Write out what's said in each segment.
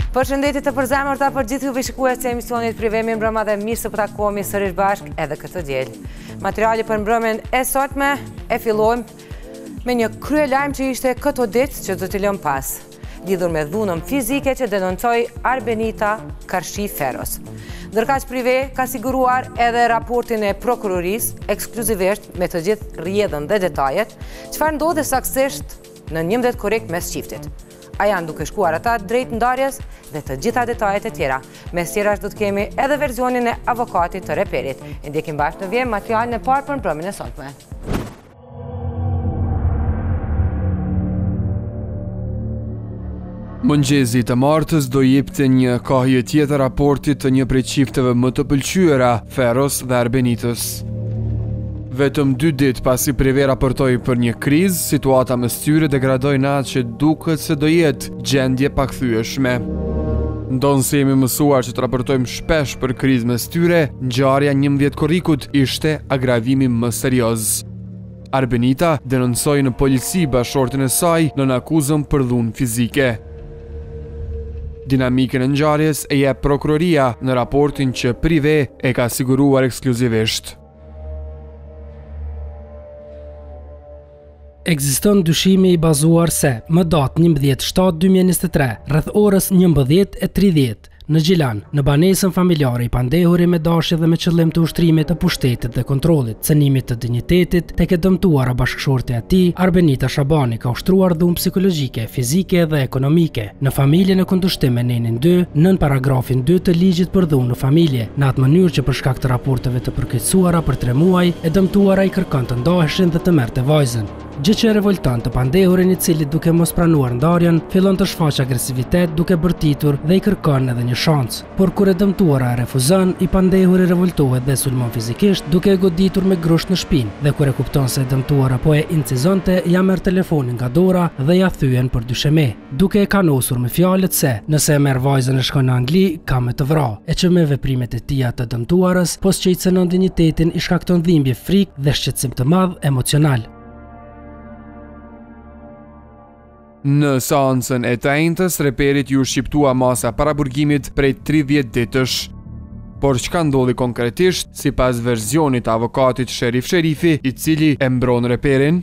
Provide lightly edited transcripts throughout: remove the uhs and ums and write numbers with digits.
Përshëndetje të përzemërta për gjithë juve shikues të emisionit prive me mbrëma dhe mirë se po takohemi sërish bashk edhe këtë diel. Materiali për mbrëmjen e sotme e fillojmë me një kryelajm që ishte këto ditë që do t'i lëm pas, lidhur me dhunën fizike që denoncoi Arbenita Karshi Feros. Ndërkaq prive ka siguruar edhe raportin e prokurorisë ekskluzivisht me të gjithë rrjedhën dhe detajet, çfarë ndodhi saktësisht në 11 korrekt mes çiftit. A janë duke shkuar ata drejt ndarjes dhe të gjitha detajet e tjera. Mes tjerash do të kemi edhe versionin e avokatit të reperit. E ndjekim bashkë në vjem materialin e parë për mbrëmjen e sotme. Mëngjezi të martës do jepte një kahje tjetër raportit të një prej çifteve më të pëlqyera, Feros dhe Arbenitës. Vetëm 2 ditë pasi prive raportoi për një krizë, situata mes tyre degradoi në atë që duket se do jetë gjendje pakthyeshme. Ndonë se jemi mësuar që të raportojmë shpesh për krizë mes tyre, ngjarja 11 korrikut ishte agravimi më serioz. Arbenita denoncoi në polici bashortin e saj nën akuzën për dhunë fizike. Dinamikën e ngjarjes e jep prokuroria në raportin që prive e ka siguruar ekskluzivisht. Ekziston dyshimi i bazuar se më datë 11/7/2023, rreth orës 11:30 në Gjilan, në banesën familjare i pandehuri me dashje dhe me qëllim të ushtrimit të pushtetit dhe kontrollit, cënimit të dinjitetit tek e dëmtuara bashkëshorte e tij, Arbenita Shabani ka ushtruar dhunë psikologjike, fizike dhe ekonomike në familjen e kundërshtim me nenin 2, nën paragrafin 2 të ligjit për dhunë në familje, në atë mënyrë që për shkak të raporteve të përkeqësuara për 3 muaj, e dëmtuara i kërkon të ndaheshin dhe të merrte vajzën. Gjë që revolton të pandehurin, i cili duke mos pranuar ndarjen, fillon të shfaqë agresivitet duke bërtitur dhe i kërkon edhe një shans. Por kur e dëmtuara e refuzon, i pandehuri revoltohet dhe sulmon fizikisht duke e goditur me grusht në shpinë, dhe kur e kupton se e dëmtuara po e incizonte, ja merr telefonin nga dora dhe ja thyen për dysheme, duke e kanosur me fjalët se nëse e merr vajzën e shkon në Angli, ka me të vrarë, e që me veprimet e tija të dëmtuarës, pos që i cënon dinjitetin, i shkakton dhimbje, frikë dhe shqetësim të madh emocional. Në seancën e të njëjtës, reperit ju shqiptua masa paraburgimit prej 30 ditësh. Por çka ndodhi konkretisht, sipas versionit të avokatit Sherif Sherifi, i cili e mbron reperin?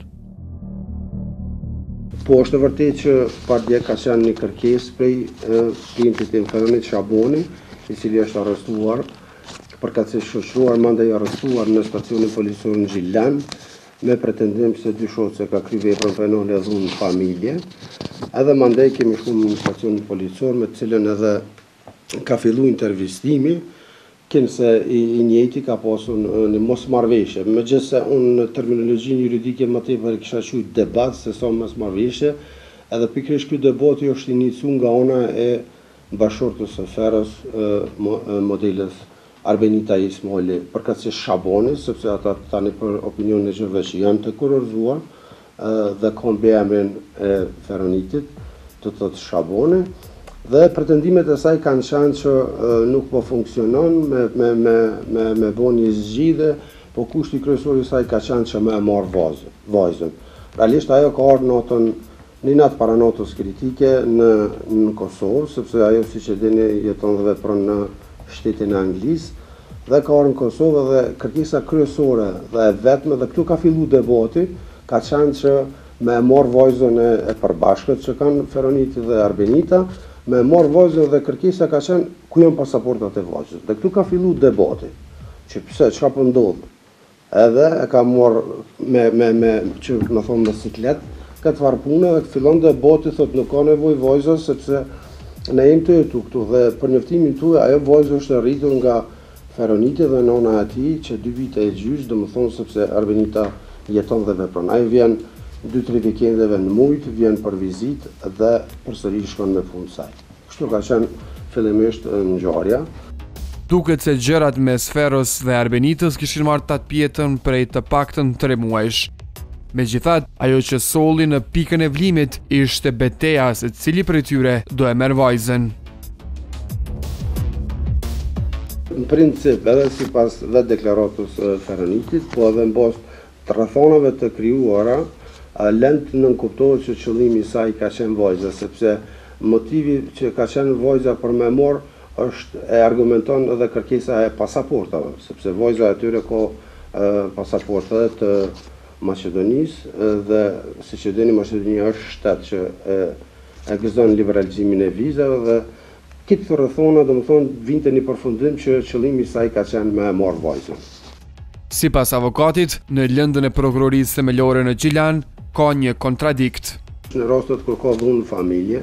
Po është e vërtetë që padje ka qenë një kërkesë prej prindit të Feronit Shaboni, i cili është arrestuar, përkatësisht shoqëruar mandej arrestuar në stacionin policor në Gjilan, me pretendim se dyshohet se ka kryer veprën penale e dhunë në familje. Edhe mandej kemi shkuar në stacionin policor me të cilën edhe ka filluar intervistimi, kënse i njëjti ka pasur një mosmarrveshje. Megjithëse unë në terminologjinë juridike më tepër e kisha quajtur debat se sa mosmarrveshje, edhe pikërisht ky debati është iniciuar nga ana e bashortës së Feros, modeles Arbenita Ismaili, përkatësisht Shaboni, sepse ata tani për opinionin e gjërave që janë të kurorzuar dhe kanë beemrin e Feronitit, të thotë Shaboni, dhe pretendimet e saj kanë qenë që nuk po funksionon me bon një zgjidhje, po kushti kryesor i saj ka qenë që më e marr vajzën. Realisht ajo ka ardhur natën, një natë para notës kritike në Kosovë, sepse ajo, siç e dini, jeton dhe vepron në shtetin e Anglisë, dhe ka ardhur në Kosovë dhe kërkesa kryesore dhe e vetme, dhe këtu ka filluar debati, ka qenë që me marr vajzën e përbashkët që kanë Feroniti dhe Arbenita, me marr vajzën dhe kërkesa ka qenë ku janë pasaportat e vajzës. Dhe këtu ka filluar debati, që pse, çka po ndodh. Edhe e ka marr që më thonë me siklet, këtë farë punë dhe fillon debati, thotë nuk ka nevojë vajza sepse ne jemi të jetu këtu dhe për njoftimin tuaj ajo vajzë është rritur nga Feroniti dhe nona e tij që 2 vite e gjysmë, domethënë sepse Arbenita jeton dhe vepron. Ai vjen 2-3 vikendeve në muj, vjen për vizitë dhe përsëri shkon me fund saj. Kështu ka qenë fillimisht ngjarja. Duket se gjërat mes Feros dhe Arbenitës kishin marrë tatpjetën prej të paktën 3 muajsh. Megjithatë, ajo që solli në pikën e vlimit ishte betejë se cili prej tyre do e merr vajzën. Në princip, edhe sipas vetë deklaratës Feronitit, po edhe mbas të rrethonave të krijuara, lënd nënkuptohet që qëllimi i saj ka qenë vajza, sepse Motivi që ka qenë vojza për me morë e argumenton edhe kërkesa e pasaportave, sepse vojza e tyre ka pasaportave të Maqedonisë dhe siç e dini Maqedonia është shtet që e gëzon liberalizimin e vizave dhe këtë rrethona domethënë vinte në përfundim që qëllimi i saj ka qenë me marrë vojzën. Sipas avokatit, në lëndën e prokurorisë themelore në Gjilan ka një kontradikt. Në rastet kur ka dhunë në familje,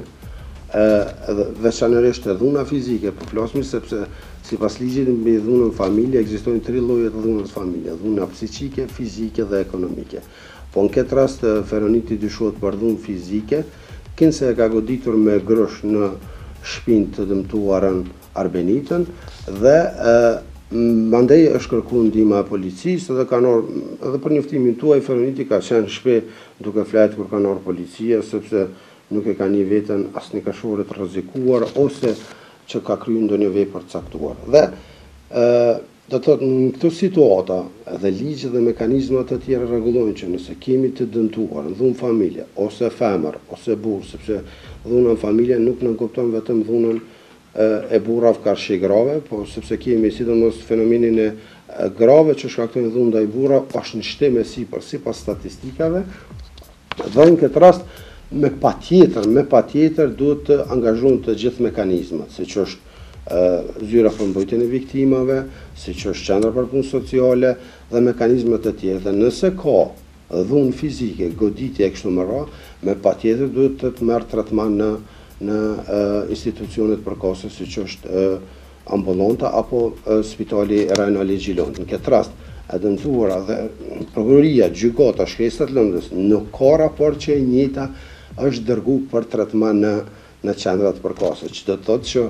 veçanërisht dhuna fizike, po flasim sepse sipas ligjit mbi dhunën në familje ekzistojnë 3 lloje të dhunës familje: dhuna psiqike, fizike dhe ekonomike. Po në këtë rast Feroniti dyshohet për dhunë fizike, kinse e ka goditur me grosh në shpinë të dëmtuarën Arbenitën dhe mandej është kërkuar ndihma e policisë dhe kanë edhe për njoftimin tuaj Feroniti ka qenë shpejt duke flet kur kanë ardhur policia sepse nuk e ka një veten as një kashore të rrezikuar ose që ka kryer ndonjë vepër të caktuar. Dhe do të thotë në këtë situata edhe ligjet dhe mekanizmat të tjera rregullojnë që nëse kemi të dëmtuar në dhunë familje ose femër ose burr, sepse dhuna në familje nuk nënkupton vetëm dhunën e burrave karshi grave, po sepse kemi sidomos fenomenin e grave që shkaktojnë dhunë ndaj burrave është në shtim e sipër sipas statistikave. Dhe në këtë rast me patjetër duhet të angazhojnë të gjithë mekanizmat, siç është zyra për mbrojtjen e viktimave, siç është qendra për punë sociale dhe mekanizmat të tjerë. Dhe nëse ka dhunë fizike, goditje e kështu me radhë, me patjetër duhet të merr trajtman në institucionet përkohëse siç është ambulanta apo spitali rajonal i Gjilonit. Në këtë rast e dëmtuara dhe prokuroria, gjykata, shkrestat lëndës nuk ka raport që e njëjta është dërguar për trajtman në qendrat përkohëse, që do të thotë që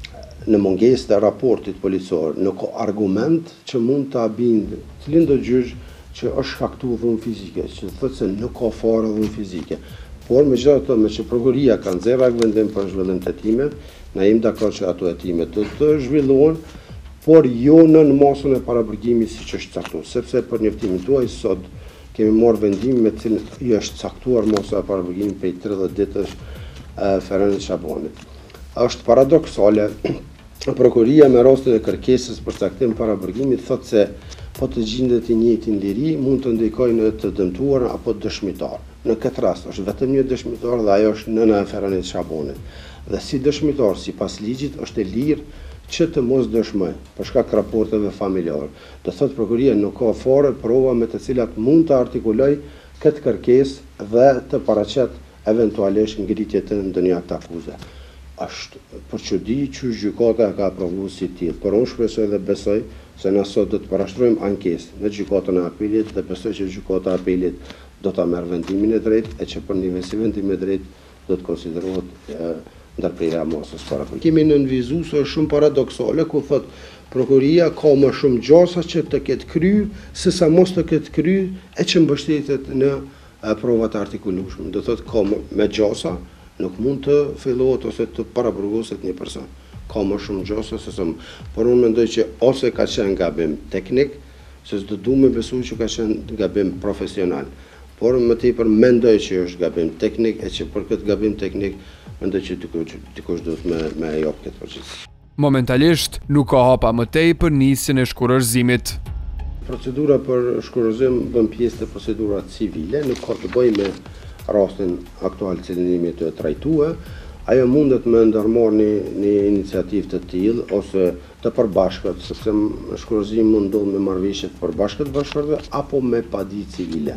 në mungesë të raportit policor nuk ka argument që mund ta bindë cilin do gjyq që është shkaktuar dhunë fizike, që thotë se nuk ka fare dhunë fizike. Por megjithatë, me që prokuroria ka nxjerrë vendim për zhvillim të hetimit, na jemi dakord që ato hetime do të zhvillohen, por jo në masën e paraburgimit siç është caktuar, sepse për njoftimin tuaj sot kemi marrë vendim me cilin i është caktuar masa e paraburgimit prej 30 ditësh Feronit Shabonit. Është paradoksale, prokuroria me rastin e kërkesës për caktim paraburgimit thotë se po të gjendet i njëjtin liri mund të ndikojnë të dëmtuar apo dëshmitar. Në këtë rast është vetëm një dëshmitar dhe ajo është nëna e Feronit Shabonit. Dhe si dëshmitar sipas ligjit është e lirë që të mos dëshmoj për shkak raporteve familjare. Do thotë prokuroria nuk ka fare prova me të cilat mund të artikuloj këtë kërkesë dhe të paraqet eventualisht ngritje të ndonjë akt akuze. Është për çudi që gjykata ka aprovuar si tillë, por unë shpresoj dhe besoj se na sot do të parashtrojmë ankesë në gjykatën e apelit dhe besoj që gjykata e apelit do ta marrë vendimin e drejtë e që për nivel si vendim e drejtë do të konsiderohet ndërprerja e mosës paraburgimit. Kemi nënvizuar shumë paradoksale ku thotë prokuroria ka më shumë gjasa që të ketë kryer sesa mos të ketë kryer e që mbështetet në provat artikulueshme. Do thotë ka me gjasa nuk mund të fillohet ose të paraburgoset një person. Ka më shumë gjasa sesa, por unë mendoj që ose ka qenë gabim teknik, se s'do du me besu që ka qenë gabim profesional. Por më tepër mendoj që është gabim teknik e që për këtë gabim teknik mendoj që dikush duhet me jap këtë përgjegjësi. Momentalisht nuk ka hapa më tej për nisjen e shkurërzimit. Procedura për shkurërzim bën pjesë të procedura civile, nuk ka të bëjë me rastin aktual që jemi të trajtuar. Ajo mundet me ndërmarrë një iniciativë të tillë ose të përbashkët, sepse shkurërzimi mund ndodh me marrëveshje të përbashkët bashkëtorëve apo me padi civile.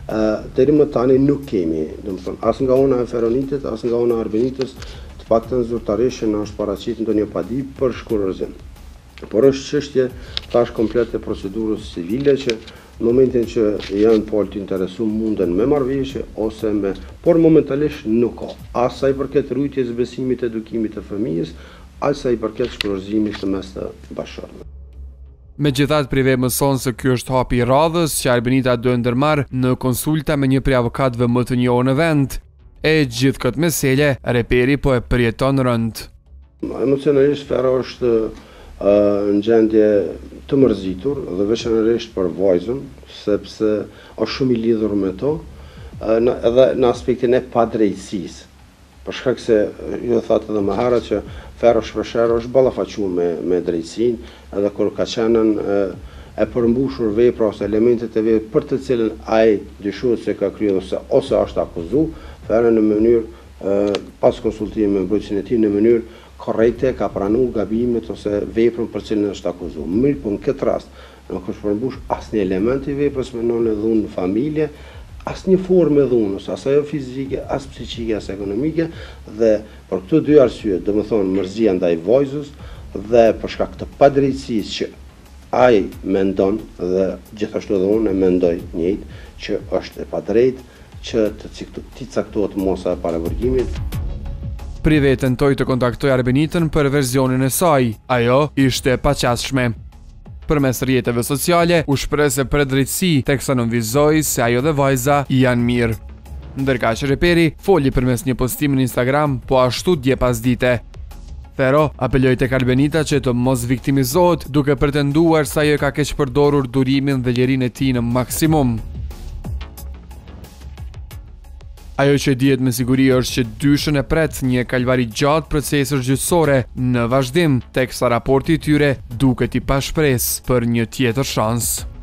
Deri më tani nuk kemi, domethënë, as nga ona e Feronitit, as nga ona e Arbenitës, të paktën zyrtarisht na është paraqitur ndonjë padi për shkurërzim. Por është çështje tash komplet e procedurës civile që në momentin që janë palë të interesuar munden me marrëveshje ose me, por momentalisht nuk ka. As sa i përket rujtjes, besimit, edukimit të fëmijës, as sa i përket shkurërzimit të mes të bashkëtorëve. Megjithatë, prive mëson se ky është hapi i radhës që Arbenita do e ndërmarrë në konsulta me një prej avokatëve më të njohur në vend. E gjithë këtë mesele, reperi po e përjeton rënd. Emocionalisht Fera është në gjendje të mërzitur dhe veçanërisht për vajzën, sepse është shumë i lidhur me to, edhe në aspektin e padrejtësisë. për shkak se ju thatë edhe më herët që Ferro shpesh është ballafaquar me drejtsinë, edhe kur ka qenë e përmbushur vepra ose elementet e veprës për të cilën ai dyshohet se ka kryer ose është akuzuar, Ferro në mënyrë pas konsultimit me mbrojtjen e tij në mënyrë korrekte ka pranuar gabimet ose veprën për cilën është akuzuar. Mirë, po në këtë rast nuk është përmbush asnjë element i veprës me nënë dhunë në familje, asnjë formë dhunës, as ajo fizike, as psiqike, as ekonomike, dhe për këto dy arsye, domethënë mërzia ndaj vajzës dhe për shkak të padrejtësisë që ai mendon dhe gjithashtu edhe unë mendoj njëjtë që është e padrejtë që të caktohet mosa e paravërgimit. Prive tentoi të kontaktoj Arbenitën për versionin e saj, ajo ishte e paqasshme. Përmes rrjeteve sociale u shpreh se për drejtësi teksa nënvizoi se ajo dhe vajza janë mirë. Ndërka që reperi foli përmes një postimi në Instagram, po ashtu dje pas dite. Ferro apeloi tek Arbenita që të mos viktimizohet, duke pretenduar se ajo ka keq përdorur durimin dhe lirinë e tij në maksimum. Ajo që dihet me siguri është që dyshën e pret një kalvari gjatë procesësh gjyqësore në vazhdim, teksa raporti i tyre duket i pa shpresë për një tjetër shans.